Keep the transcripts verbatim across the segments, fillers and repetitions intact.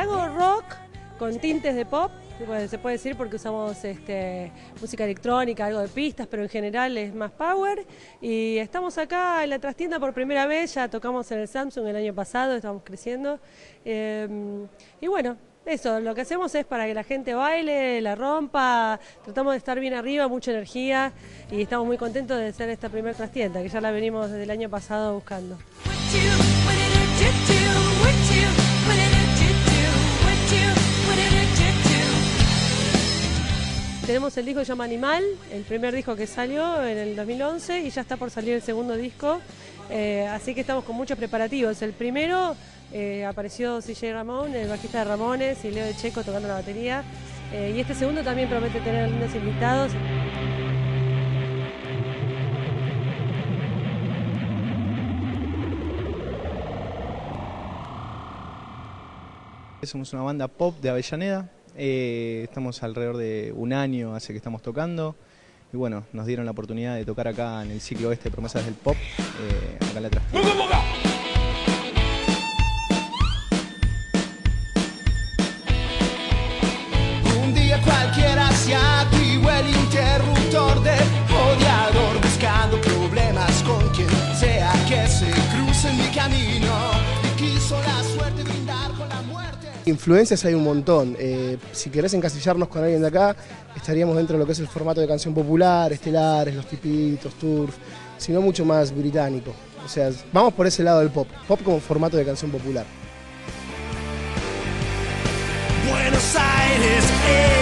hago rock con tintes de pop, se puede decir porque usamos este, música electrónica, algo de pistas, pero en general es más power. Y estamos acá en la trastienda por primera vez, ya tocamos en el Samsung el año pasado, estamos creciendo. Eh, y bueno, eso, lo que hacemos es para que la gente baile, la rompa, tratamos de estar bien arriba, mucha energía, y estamos muy contentos de ser esta primera trastienda, que ya la venimos desde el año pasado buscando. Tenemos el disco que se llama Animal, el primer disco que salió en el dos mil once y ya está por salir el segundo disco, eh, así que estamos con muchos preparativos. El primero eh, apareció C J Ramón, el bajista de Ramones, y Leo de Checo tocando la batería, eh, y este segundo también promete tener lindos invitados. Somos una banda pop de Avellaneda, eh, estamos alrededor de un año hace que estamos tocando y bueno, nos dieron la oportunidad de tocar acá en el ciclo este de Promesas del Pop, eh, acá en la trastienda. Un día cualquiera se activó el interruptor del odiador, buscando problemas con quien sea que se cruce en mi camino, y quiso la suerte brindar con la muerte. Influencias hay un montón. Eh, si querés encasillarnos con alguien de acá, estaríamos dentro de lo que es el formato de canción popular, estelares, los tipitos, turf, sino mucho más británico. O sea, vamos por ese lado del pop, pop como formato de canción popular. Buenos Aires, eh.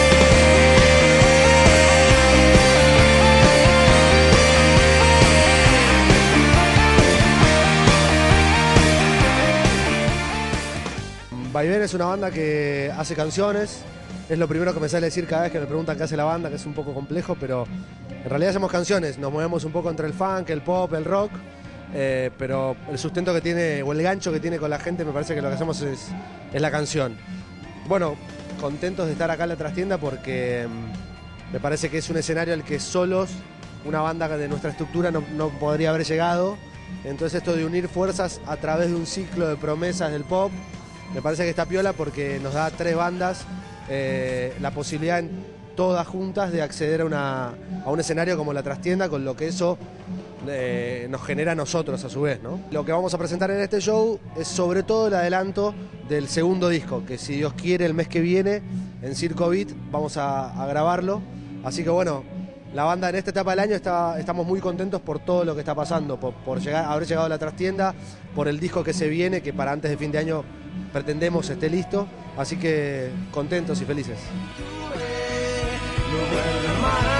Vaivén es una banda que hace canciones, es lo primero que me sale decir cada vez que me preguntan qué hace la banda, que es un poco complejo, pero en realidad hacemos canciones, nos movemos un poco entre el funk, el pop, el rock, eh, pero el sustento que tiene, o el gancho que tiene con la gente, me parece que lo que hacemos es, es la canción. Bueno, contentos de estar acá en la trastienda porque mmm, me parece que es un escenario al que solos una banda de nuestra estructura no, no podría haber llegado, entonces esto de unir fuerzas a través de un ciclo de promesas del pop, me parece que está piola porque nos da a tres bandas eh, la posibilidad en todas juntas de acceder a, una, a un escenario como la trastienda, con lo que eso eh, nos genera a nosotros a su vez, ¿no? Lo que vamos a presentar en este show es sobre todo el adelanto del segundo disco, que si Dios quiere el mes que viene en Circo Beat vamos a, a grabarlo, así que bueno, la banda en esta etapa del año está, estamos muy contentos por todo lo que está pasando, por, por llegar, haber llegado a la trastienda, por el disco que se viene, que para antes de fin de año pretendemos esté listo, así que contentos y felices. No vuelve más.